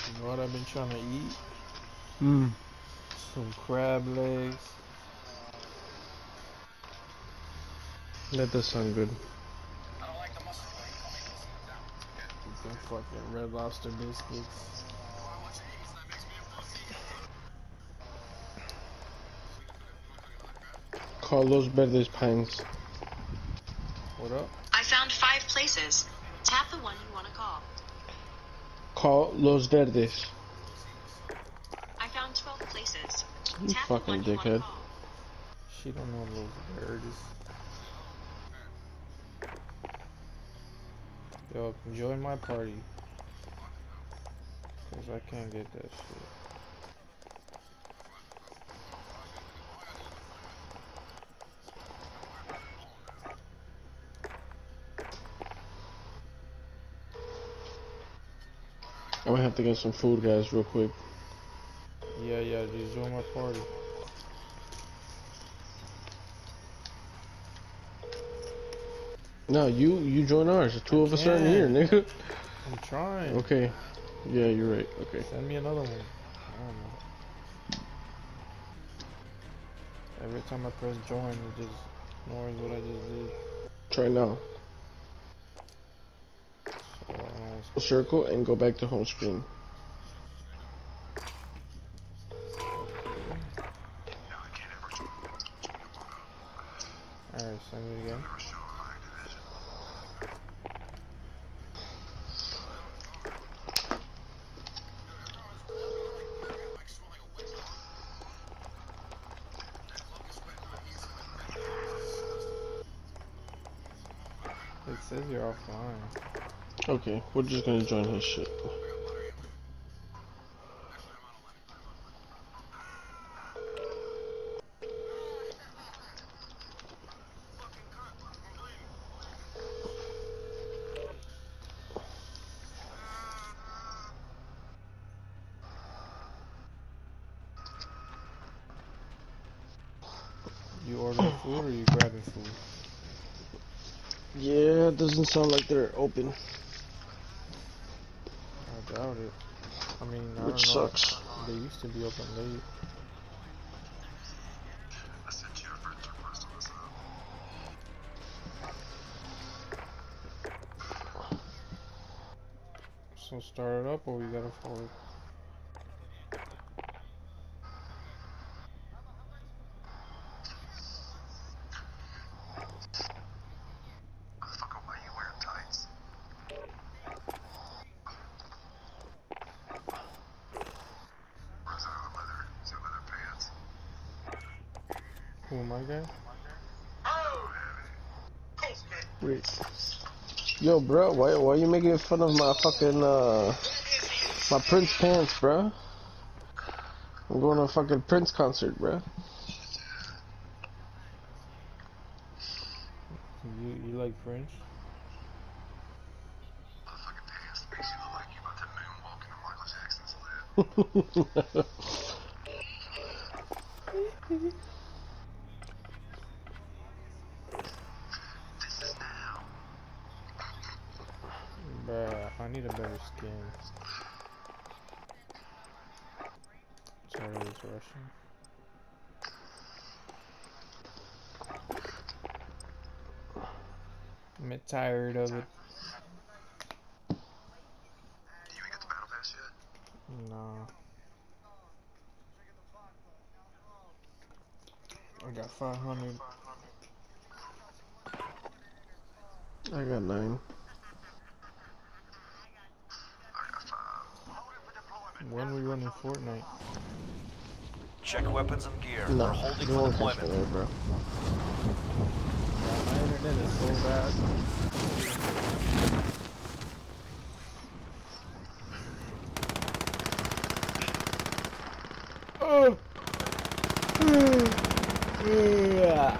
You know what I've been trying to eat? Hmm. Some crab legs. That does sound good. Some fucking Red Lobster biscuits. Carlos Verdes Pines. What up? I found 5 places. Tap the one you want to call. Call Los Verdes. I found 12 places. You Tap fucking the one you want dickhead. to call. She don't know those birds. Yo, join my party. Cause I can't get that shit. I'm gonna have to get some food, guys, real quick. Yeah, just join my party. No, you join ours. The two of us are in here, can't. nigga. I'm trying. Okay. Yeah, you're right. Okay. Send me another one. I don't know. Every time I press join, it just ignores what I just did. Try now. So, Circle and go back to home screen. alright, send me again. It says you're offline. Okay, we're just gonna join his shit. You ordering food or you grabbing food? Yeah, it doesn't sound like they're open. I doubt it. I mean, I Which don't know. sucks. They used to be open late. So start it up or we gotta forward? Who, my guy? Wait. Yo, bro, why you making fun of my fucking my Prince pants, bro? I'm going to a fucking Prince concert, bro. You like French? Bruh, I need a better skin. Sorry, it's rushing. I'm tired of it. Nah. I got 500. I got 9. When we running Fortnite? Check weapons and gear. No, We're holding you for won't catch deployment. me there, bro. Yeah, my internet is so bad. Oh! Yeah.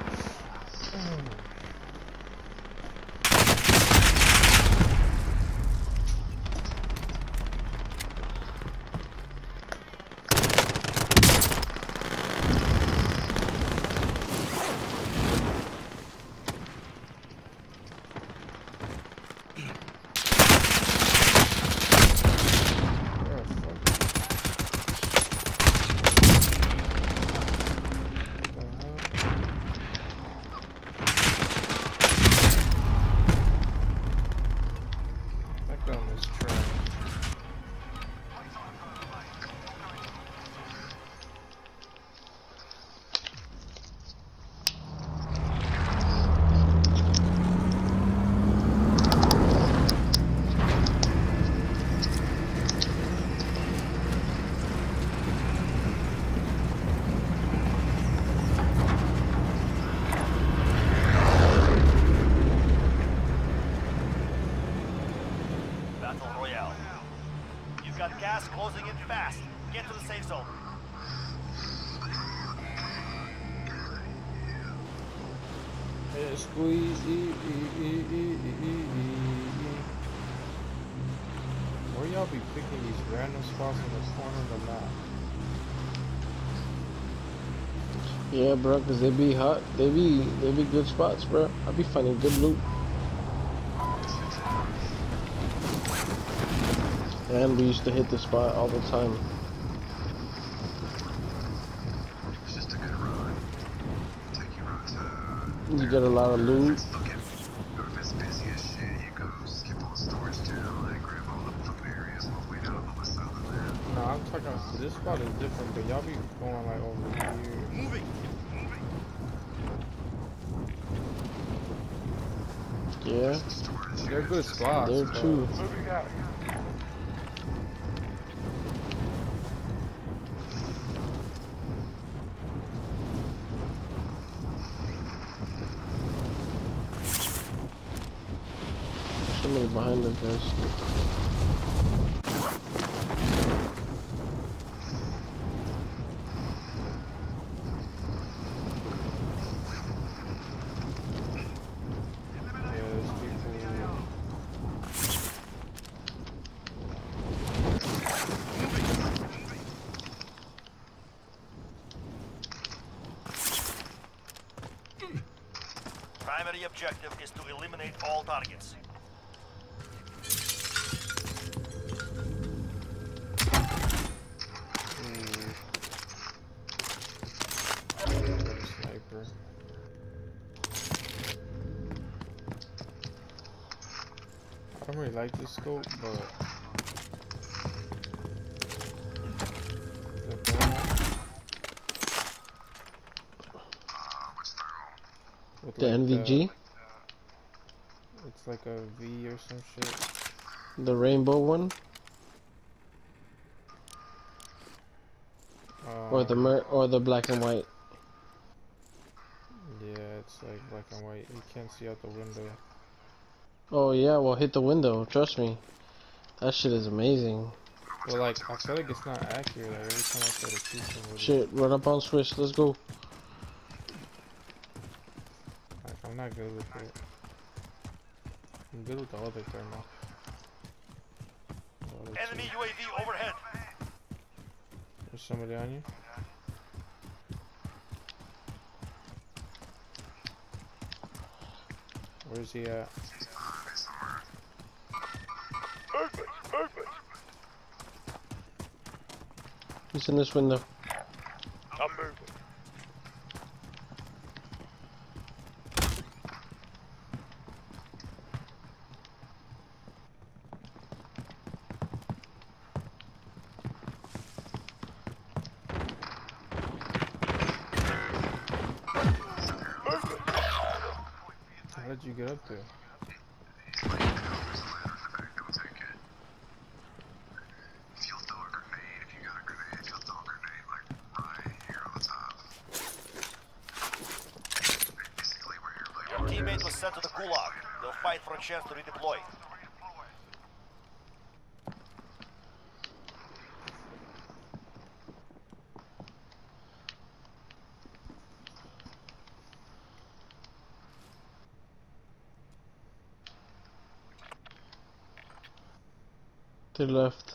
got gas closing in fast. Get to the safe zone. Squeeze. Where y'all be picking these random spots in the corner of the map? Yeah, bro, cause they be hot. They be good spots, bro. I be finding good loot. And we used to hit the spot all the time. It's just a good run. Take you around to... You get a lot of loot. If it's busy as shit, you go skip on storage channel and grab all the fucking areas all the way down on the west side of the land. No, I'm talking. This spot is different, but y'all be going like over here. Moving. Yeah, They're good spots. there but- too. Moving out. Somebody behind us, guys. Yeah, there's people. Primary objective is to eliminate all targets. Sniper. I don't really like this scope, but the thermal What's thermal? with The like NVG, it's like a V or some shit. the rainbow one, or the black and white. Yeah, it's like black and white. You can't see out the window. Oh yeah, well hit the window. Trust me, that shit is amazing. Well, like I feel like it's not accurate. Like every time I try to shoot somebody, Shit, run up on Swish. Let's go. like, I'm not good with it. I'm good with the other thermal. The other Enemy two. UAV overhead. There's somebody on you. Where's he at? Somewhere. Movement. Movement. He's in this window. I'm moving. How did you get up there? There's a ladder in the back, don't take it. If you'll throw a grenade, if you got a grenade, you'll throw a grenade like right here on the top. Basically where you're like... Your teammate was sent to the gulag. They'll fight for a chance to redeploy. To the left.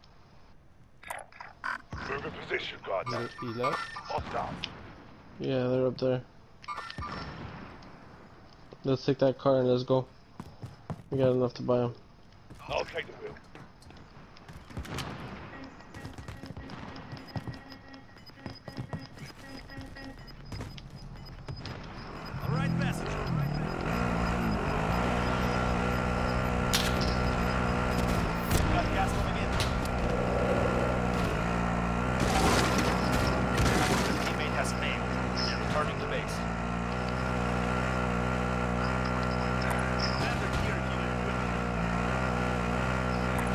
Moving position, guard. He left? Hostile. Yeah, they're up there. Let's take that car and let's go. We got enough to buy them. I'll take the wheel. All right, passenger. Got gas coming in. Teammate has failed. They're returning to base. Commander here, if you need equipment.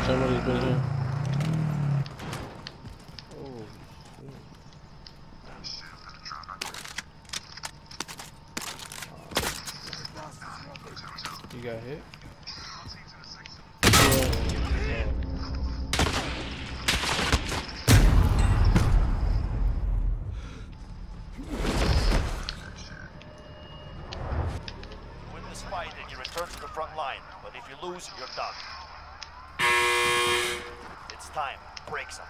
Somebody's been here. Oh, shit. Shit, I'm gonna drop out there. You got hit? Yeah. Win this fight and you return to the front line. But if you lose, you're done. It's time. Break some.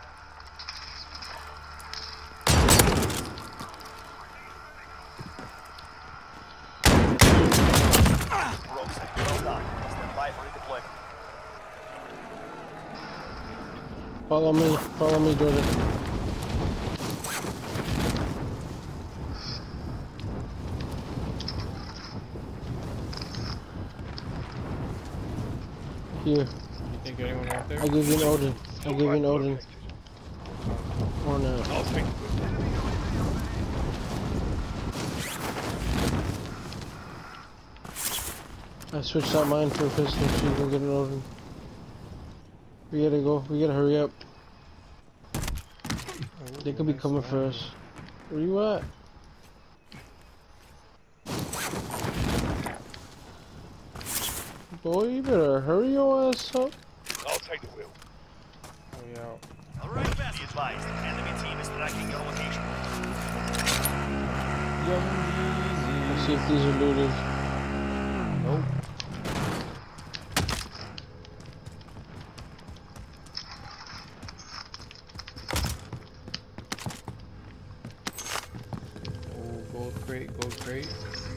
Rosen, well done. Stand by for redeployment. Follow me, Jordan. Here, You think anyone out there? I give you an Odin. I give you an Odin. Or not. I'll take it. I switched out mine for a pistol so you can get an Odin. We gotta go. We gotta hurry up. They could be coming for us. Where you at? Boy, you better hurry your ass up. I'll take the wheel. We out. All right, be advised. Enemy team is tracking your location. Young Let's Yeezy. see if these are looted. Nope. Oh, gold crate, gold crate.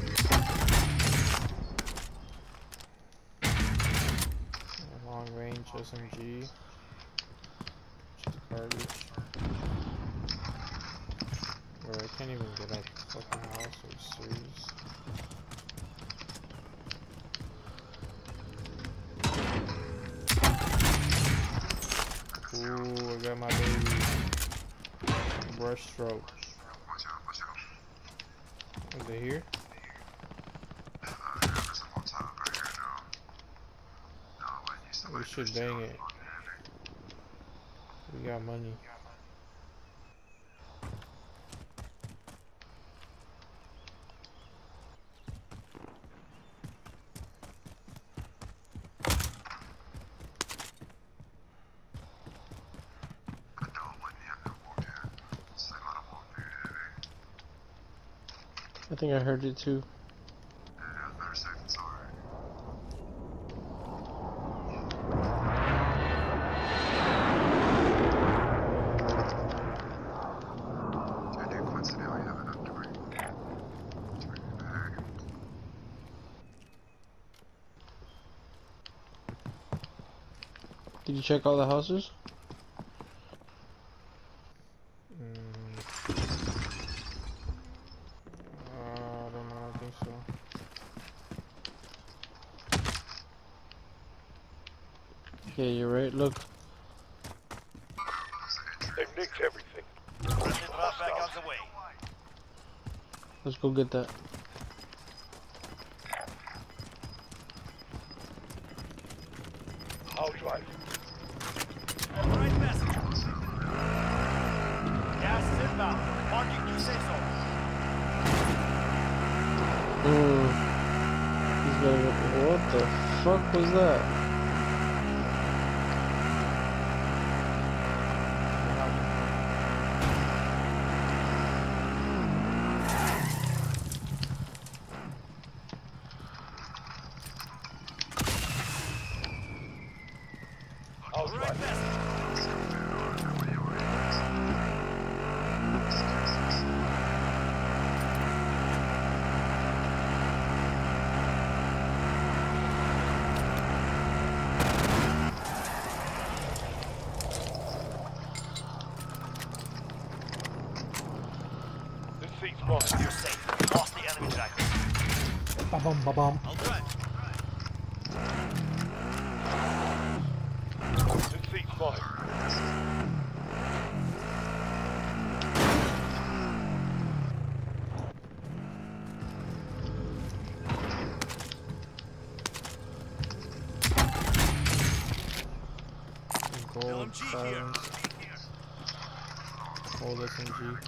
Long range SMG. Just garbage. Bro, I can't even get out the fucking house. Are you serious? Ooh, I got my baby. Brush stroke. Watch out, watch out. Is it here? There's some on top right here now. No, I need We somebody should to bang it. We got money. I don't want you to walk in. It's like, I don't walk through there. I think I heard it too. Yeah, better safe than sorry. I do coincidentally have enough to bring your bag. Did you check all the houses? I don't know, I think so. Yeah, you're right. Look. They've nicked everything. Friendly drop back on the way. Let's go get that. I'll drive. All right, passenger. Gas is inbound. Marking new safe zone. He's gonna. What the fuck was that? All right, passenger. This seat's mine. You're safe. You lost the enemy tracker. Ba-bum, ba-bum. I'll drive. This seat's mine. silence. Hold SMG.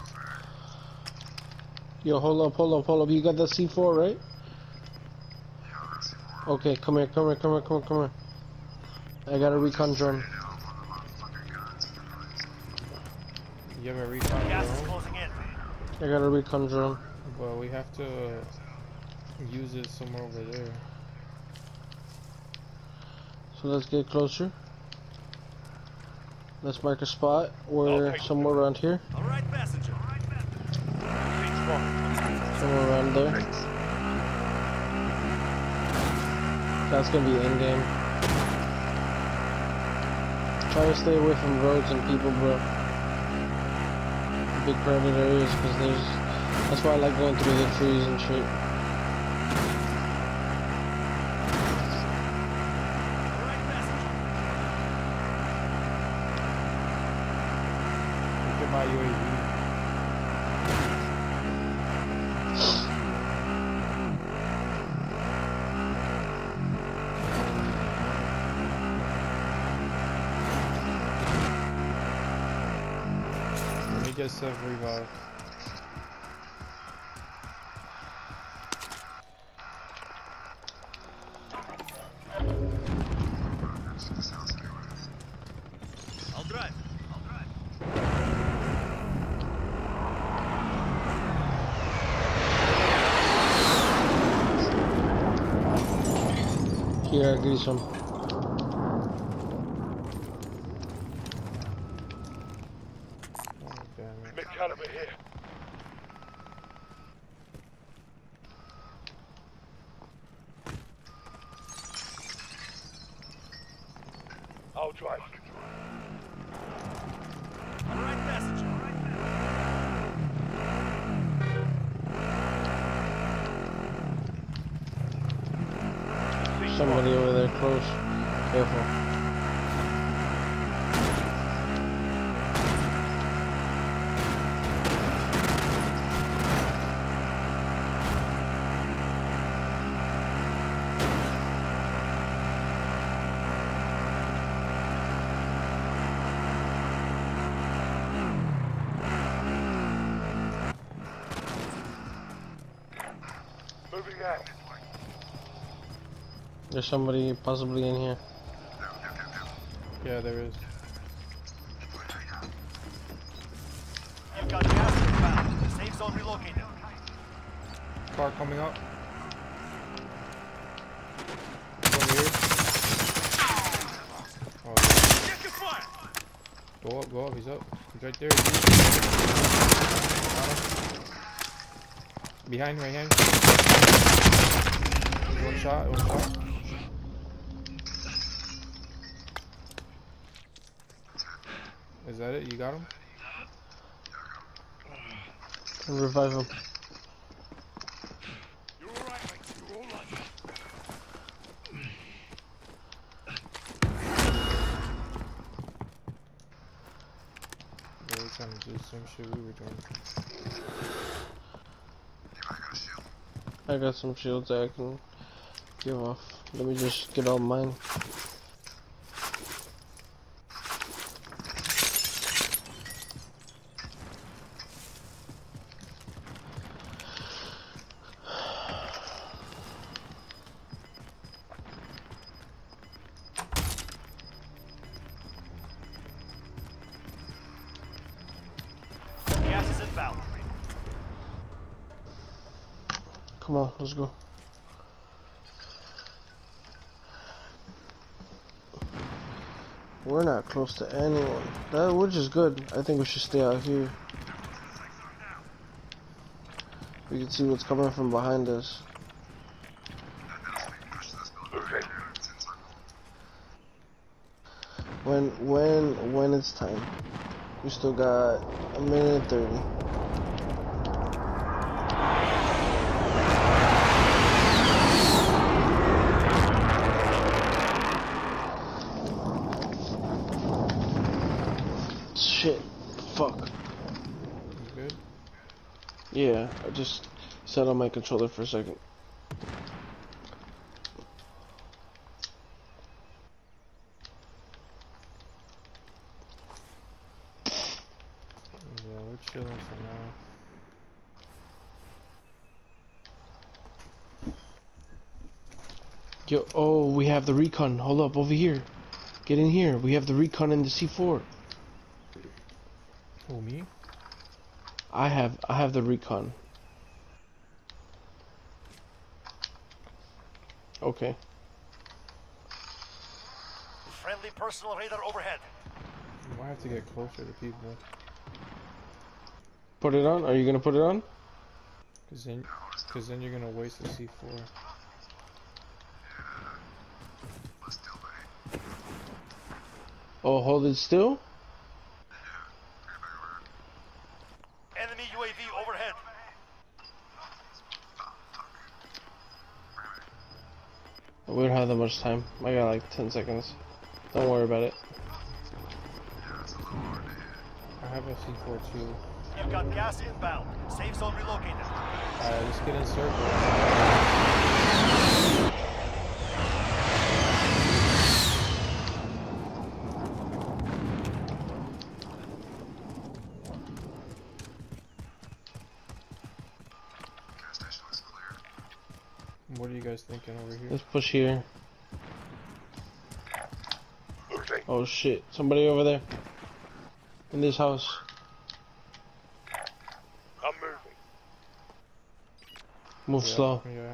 Yo, hold up, hold up, hold up. You got the C4, right? Okay, come here, come here, come here, come here, come here. I got a recon drone. You have a recon Gas is drone? closing in. I got a recon drone. Well, we have to use it somewhere over there. So let's get closer. Let's mark a spot. We're Okay. somewhere around here. All right, passenger. Seat spotted. Somewhere around there. That's gonna be in game. Try to stay away from roads and people, bro. Big crowded areas, because that's why I like going through the trees and shit. All right, passenger. We can buy UAV. Let me get self revive. I'll drive. Here, I'll give you some. Oh, damn it. Mid-caliber here. I'll drive. All right, passenger. Somebody over there close. Careful. Moving out. There's somebody possibly in here. Yeah, there is. You've got gas inbound. Safe zone relocated. Car coming up. Over here. Oh, Check your fire. go up, he's up. He's right there. Behind, right hand. One shot. Is that it? You got him? Revive him. You're all right, mate. You're all right. We're trying to do the same shit we were doing. I got some shields that I can give off. Let me just get all mine. Gas is inbound. Come on, let's go. We're not close to anyone. Which is good. I think we should stay out here. We can see what's coming from behind us. When it's time. We still got a minute and 30. Shit. Fuck. You good? Yeah, I just set on my controller for a second. Yo, oh, we have the recon. Hold up, over here. Get in here. We have the recon in the C4. Who, me? I have the recon. Okay. Friendly personal radar overhead. You might have to get closer to people. Put it on? Are you gonna put it on? Cause then you're gonna waste the C4. Let's do it. Oh, hold it still? Enemy UAV overhead. We don't have that much time. I got like 10 seconds. Don't worry about it. I have a C4 too. You've got gas inbound. Safe zone relocated. Alright, let's get in circle. Gas station looks clear. What are you guys thinking over here? Let's push here. Oh shit, somebody over there. In this house. I'm moving. Move Yeah, slow. Yeah.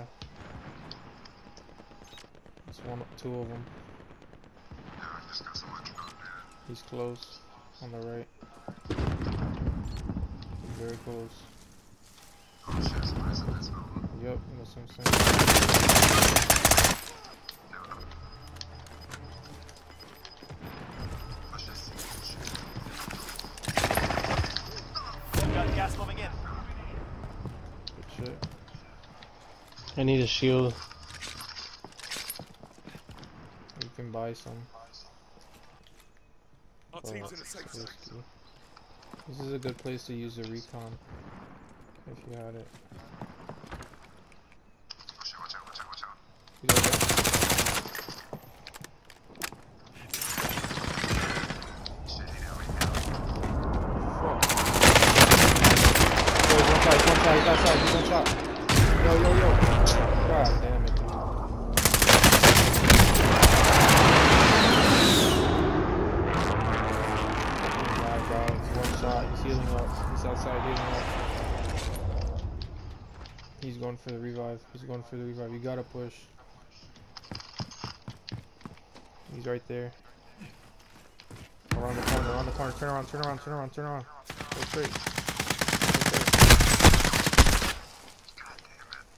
It's two of them. Yeah, I just got so much done, man. He's close. On the right. Very close. Oh shit, somebody's in this building. Yep, that's what I'm saying. Let's just see. You've got gas moving in. Good shit. I need a shield. You can buy some. Our Oh, team's in a safe zone. risky. This is a good place to use the recon. If you had it. Oh shit, watch out, watch out, watch out. You got that? Shit, he down, he down. Fuck. Yo, one side, he's outside, he's on top. Yo. God damn it, dude. Nah, bro, it's one shot, he's healing up. He's outside healing up. He's going for the revive. You gotta push. He's right there. Around the corner. Turn around. Go straight. God damn it.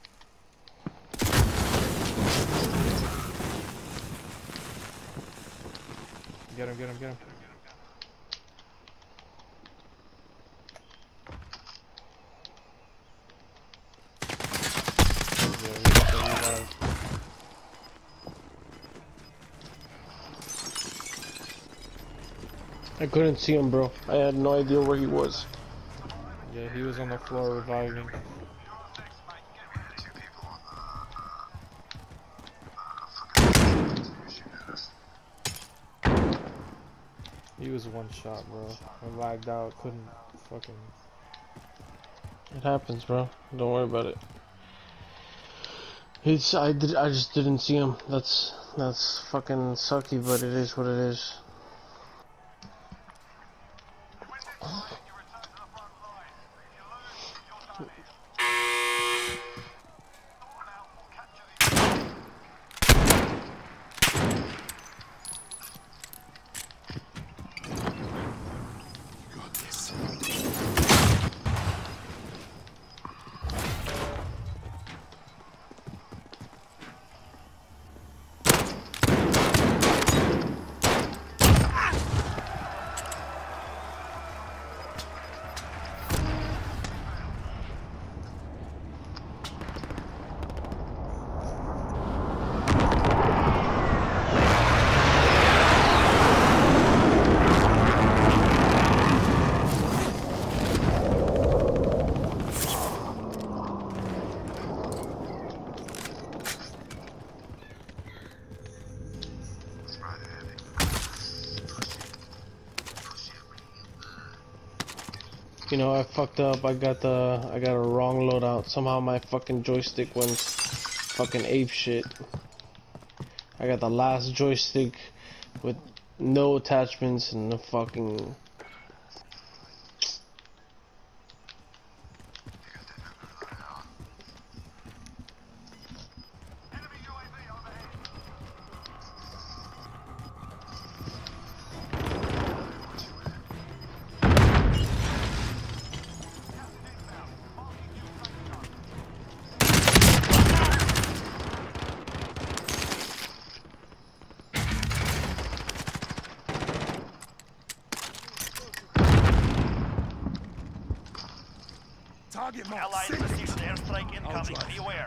Get him. Yeah, we got the revive. I couldn't see him, bro. I had no idea where he was. Yeah, he was on the floor reviving. We had two people on the fucking shooting at us. He was one shot, bro. I lagged out, couldn't fucking. It happens, bro. Don't worry about it. I just didn't see him. That's fucking sucky, but it is what it is. You know, I fucked up. I got a wrong loadout. Somehow my fucking joystick went fucking ape shit. I got the last joystick with no attachments and no fucking. Target mark. Allied precision airstrike incoming. Be aware.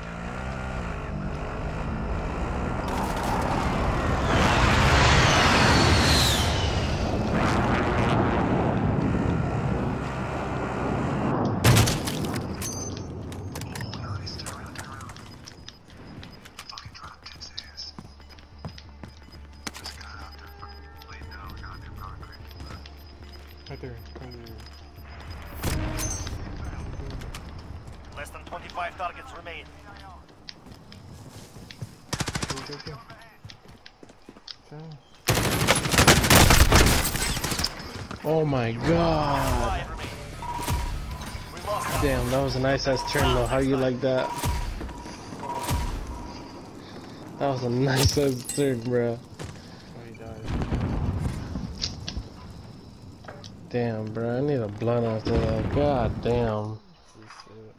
Fucking dropped his ass. This guy out there fucking laid down goddamn concrete. Right there. Less than 25 targets remain. Oh my god. 5 remain. We lost. Damn, that was a nice ass turn though. How you like that? That was a nice ass turn, bro. Oh, he died. Damn, bro. I need a blunt after that. God damn. Shit.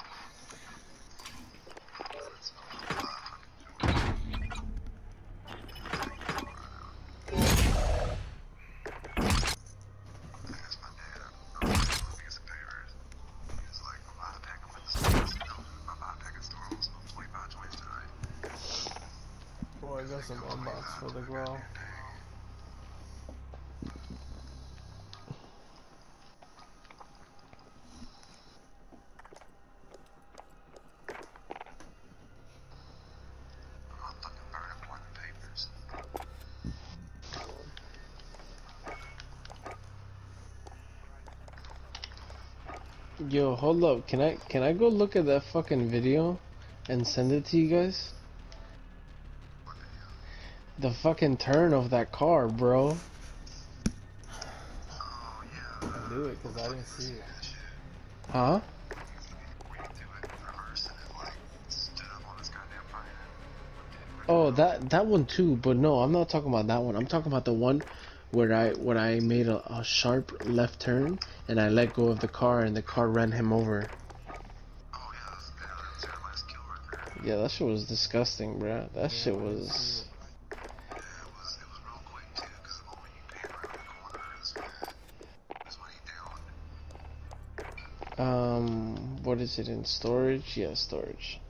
That's my dad. I'm looking at some papers. He's like, I'm about to pack up at the store. I'm about to pack at the store almost 45, 20 tonight. Boy, I got some unbox for the growl. I'm fucking burning one of the papers. Yo, hold up. Can I go look at that fucking video and send it to you guys? The fucking turn of that car, bro. Oh, yeah. I knew it because I didn't see it. Huh? We can do it in reverse and then, like, stood up on this goddamn fire. Oh, that one too. But no, I'm not talking about that one. I'm talking about the one where I made a sharp left turn and I let go of the car and the car ran him over. Oh, yeah. That's our last kill right there. Yeah, that shit was disgusting, bro. That shit was. Yeah, it was real quick, too, because the moment you pan around the corner is when he downed. What is it in storage? Yeah, storage.